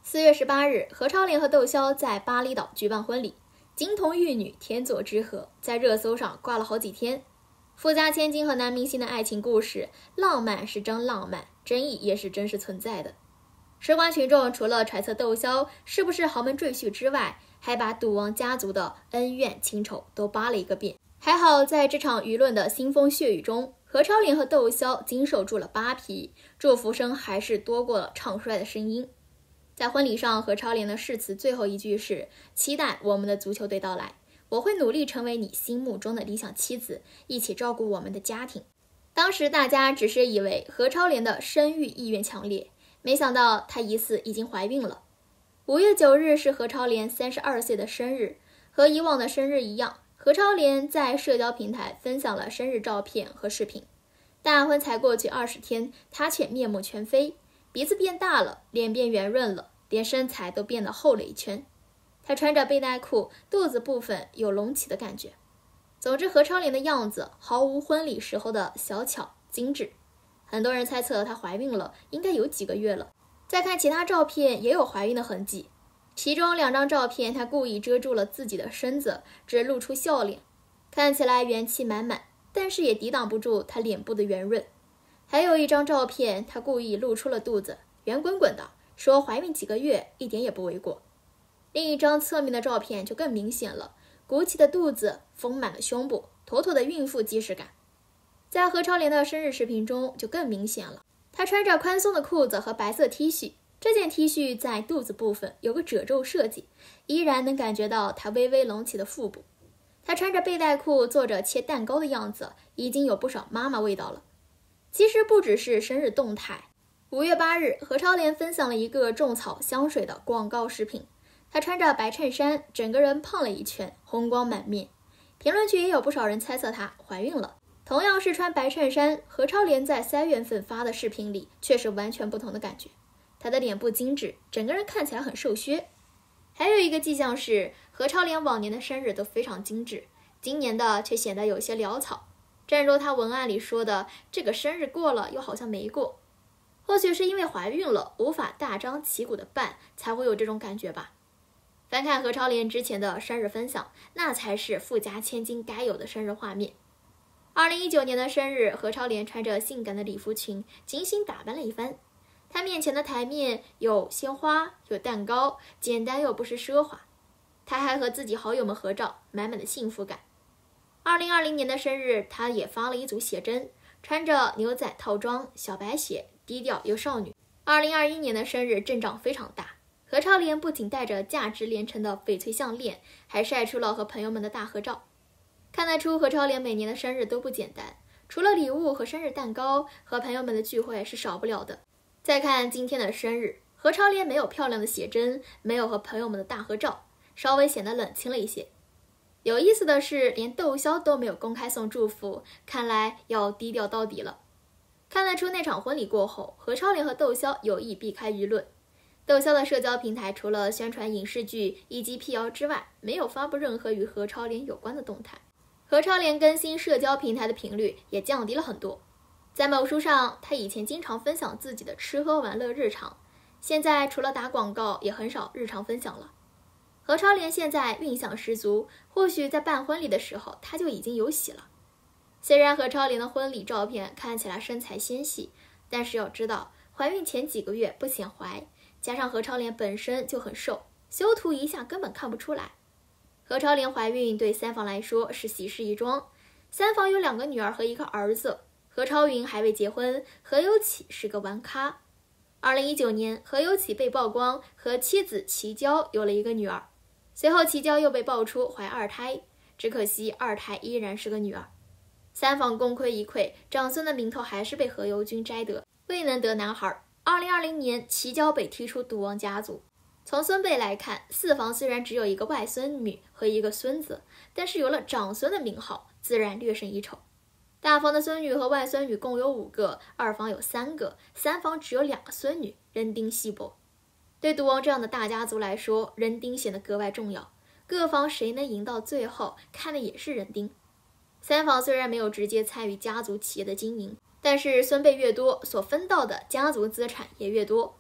4月18日，何超莲和窦骁在巴厘岛举办婚礼，金童玉女，天作之合，在热搜上挂了好几天。富家千金和男明星的爱情故事，浪漫是真浪漫，争议也是真实存在的。吃瓜群众除了揣测窦骁是不是豪门赘婿之外，还把赌王家族的恩怨情仇都扒了一个遍。还好在这场舆论的腥风血雨中，何超莲和窦骁经受住了扒皮，祝福声还是多过了唱衰的声音。在婚礼上，何超莲的誓词最后一句是：期待我们的足球队到来，我会努力成为你心目中的理想妻子，一起照顾我们的家庭。当时大家只是以为何超莲的生育意愿强烈，没想到她疑似已经怀孕了。5月9日是何超莲32岁的生日，和以往的生日一样，何超莲在社交平台分享了生日照片和视频。大婚才过去20天，她却面目全非，鼻子变大了，脸变圆润了，连身材都变得厚了一圈。她穿着背带裤，肚子部分有隆起的感觉。总之，何超莲的样子毫无婚礼时候的小巧精致。很多人猜测她怀孕了，应该有几个月了。再看其他照片，也有怀孕的痕迹。其中2张照片，她故意遮住了自己的身子，只露出笑脸，看起来元气满满，但是也抵挡不住她脸部的圆润。还有一张照片，她故意露出了肚子，圆滚滚的，说怀孕几个月一点也不为过。另一张侧面的照片就更明显了，鼓起的肚子，丰满的胸部，妥妥的孕妇既视感。在何超莲的生日视频中就更明显了，她穿着宽松的裤子和白色 T 恤，这件 T 恤在肚子部分有个褶皱设计，依然能感觉到她微微隆起的腹部。她穿着背带裤做着切蛋糕的样子，已经有不少妈妈味道了。其实不只是生日动态，5月8日，何超莲分享了一个种草香水的广告视频。她穿着白衬衫，整个人胖了一圈，红光满面。评论区也有不少人猜测她怀孕了。同样是穿白衬衫，何超莲在3月份发的视频里却是完全不同的感觉。她的脸部精致，整个人看起来很瘦削。还有一个迹象是，何超莲往年的生日都非常精致，今年的却显得有些潦草。正如她文案里说的，这个生日过了又好像没过。或许是因为怀孕了，无法大张旗鼓的办，才会有这种感觉吧。翻看何超莲之前的生日分享，那才是富家千金该有的生日画面。2019年的生日，何超莲穿着性感的礼服裙，精心打扮了一番。她面前的台面有鲜花，有蛋糕，简单又不失奢华。她还和自己好友们合照，满满的幸福感。2020年的生日，她也发了一组写真，穿着牛仔套装，小白鞋，低调又少女。2021年的生日阵仗非常大，何超莲不仅带着价值连城的翡翠项链，还晒出了和朋友们的大合照。看得出何超莲每年的生日都不简单，除了礼物和生日蛋糕，和朋友们的聚会是少不了的。再看今天的生日，何超莲没有漂亮的写真，没有和朋友们的大合照，稍微显得冷清了一些。有意思的是，连窦骁都没有公开送祝福，看来要低调到底了。看得出那场婚礼过后，何超莲和窦骁有意避开舆论。窦骁的社交平台除了宣传影视剧以及辟谣之外，没有发布任何与何超莲有关的动态。何超莲更新社交平台的频率也降低了很多。在某书上，她以前经常分享自己的吃喝玩乐日常，现在除了打广告，也很少日常分享了。何超莲现在运象十足，或许在办婚礼的时候，她就已经有喜了。虽然何超莲的婚礼照片看起来身材纤细，但是要知道，怀孕前几个月不显怀，加上何超莲本身就很瘦，修图一下根本看不出来。何超莲怀孕对三房来说是喜事一桩，三房有2个女儿和1个儿子。何超云还未结婚，何有启是个玩咖。2019年，何有启被曝光和妻子齐娇有了1个女儿，随后齐娇又被爆出怀2胎，只可惜2胎依然是个女儿。三房功亏一篑，长孙的名头还是被何猷君摘得，未能得男孩。2020年，齐娇被踢出赌王家族。从孙辈来看，四房虽然只有1个外孙女和1个孙子，但是有了长孙的名号，自然略胜一筹。大房的孙女和外孙女共有5个，二房有3个，三房只有2个孙女，人丁稀薄。对赌王这样的大家族来说，人丁显得格外重要，各方谁能赢到最后，看的也是人丁。三房虽然没有直接参与家族企业的经营，但是孙辈越多，所分到的家族资产也越多。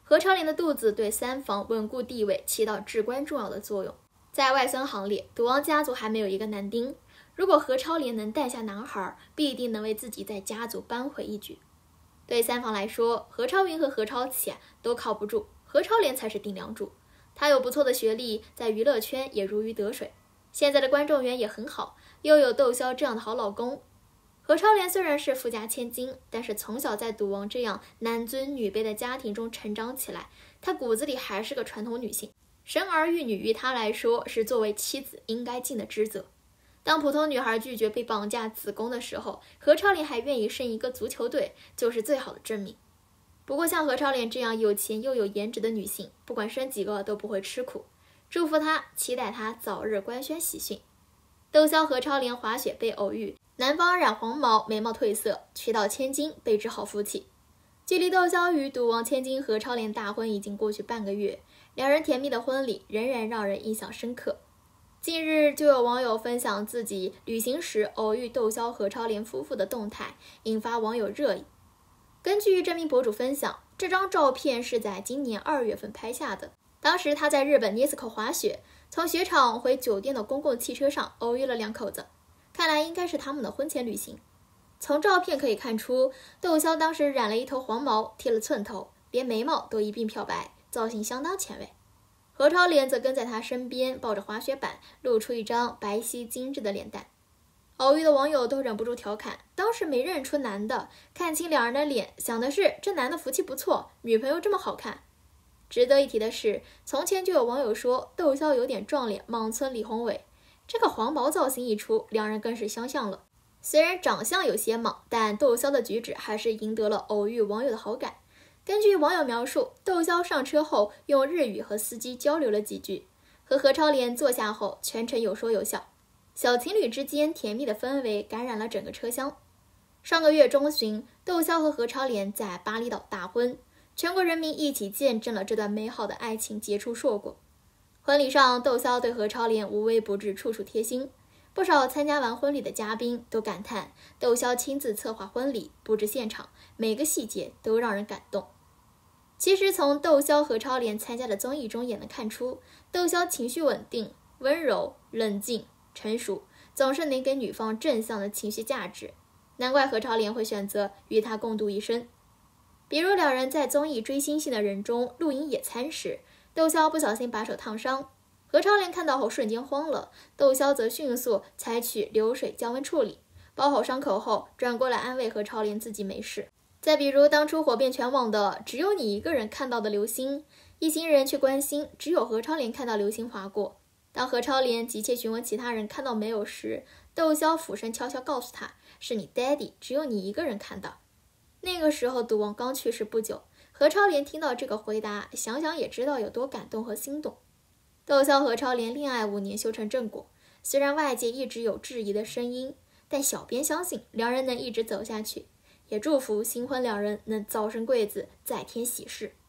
何超莲的肚子对三房稳固地位起到至关重要的作用。在外孙行列，赌王家族还没有一个男丁，如果何超莲能诞下男孩，必定能为自己在家族扳回一局。对三房来说，何超云和何超启都靠不住，何超莲才是顶梁柱。他有不错的学历，在娱乐圈也如鱼得水，现在的观众缘也很好，又有窦骁这样的好老公。何超莲虽然是富家千金，但是从小在赌王这样男尊女卑的家庭中成长起来，她骨子里还是个传统女性。生儿育女于她来说是作为妻子应该尽的职责。当普通女孩拒绝被绑架子宫的时候，何超莲还愿意生一个足球队，就是最好的证明。不过像何超莲这样有钱又有颜值的女性，不管生几个都不会吃苦。祝福她，期待她早日官宣喜讯。窦骁和超莲滑雪被偶遇，男方染黄毛，眉毛褪色，娶到千金，被指好夫妻。距离窦骁与赌王千金何超莲大婚已经过去半个月，两人甜蜜的婚礼仍然让人印象深刻。近日就有网友分享自己旅行时偶遇窦骁和超莲夫妇的动态，引发网友热议。根据这名博主分享，这张照片是在今年2月份拍下的。当时他在日本涅斯口滑雪，从雪场回酒店的公共汽车上偶遇了两口子，看来应该是他们的婚前旅行。从照片可以看出，窦骁当时染了一头黄毛，剃了寸头，连眉毛都一并漂白，造型相当前卫。何超莲则跟在他身边，抱着滑雪板，露出一张白皙精致的脸蛋。偶遇的网友都忍不住调侃，当时没认出男的，看清两人的脸，想的是这男的福气不错，女朋友这么好看。值得一提的是，从前就有网友说窦骁有点撞脸莽村李宏伟，这个黄毛造型一出，两人更是相像了。虽然长相有些莽，但窦骁的举止还是赢得了偶遇网友的好感。根据网友描述，窦骁上车后用日语和司机交流了几句，和何超莲坐下后全程有说有笑，小情侣之间甜蜜的氛围感染了整个车厢。上个月中旬，窦骁和何超莲在巴厘岛大婚，全国人民一起见证了这段美好的爱情结出硕果。婚礼上，窦骁对何超莲无微不至，处处贴心。不少参加完婚礼的嘉宾都感叹，窦骁亲自策划婚礼，布置现场，每个细节都让人感动。其实从窦骁和超莲参加的综艺中也能看出，窦骁情绪稳定、温柔、冷静、成熟，总是能给女方正向的情绪价值，难怪何超莲会选择与他共度一生。比如两人在综艺《追星星的人》中露营野餐时，窦骁不小心把手烫伤，何超莲看到后瞬间慌了，窦骁则迅速采取流水降温处理，包好伤口后转过来安慰何超莲自己没事。再比如当初火遍全网的只有你一个人看到的流星，一行人去关心，只有何超莲看到流星划过。当何超莲急切询问其他人看到没有时，窦骁俯身悄悄告诉他，是你 daddy， 只有你一个人看到。那个时候赌王刚去世不久，何超莲听到这个回答，想想也知道有多感动和心动。窦骁和超莲恋爱5年修成正果，虽然外界一直有质疑的声音，但小编相信两人能一直走下去，也祝福新婚两人能早生贵子，再添喜事。